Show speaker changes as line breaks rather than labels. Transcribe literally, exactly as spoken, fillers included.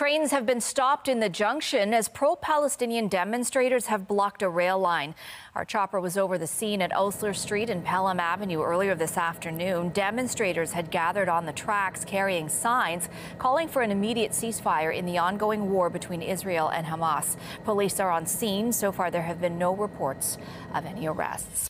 Trains have been stopped in the Junction as pro-Palestinian demonstrators have blocked a rail line. Our chopper was over the scene at Osler Street and Pelham Avenue earlier this afternoon. Demonstrators had gathered on the tracks carrying signs calling for an immediate ceasefire in the ongoing war between Israel and Hamas. Police are on scene. So far, there have been no reports of any arrests.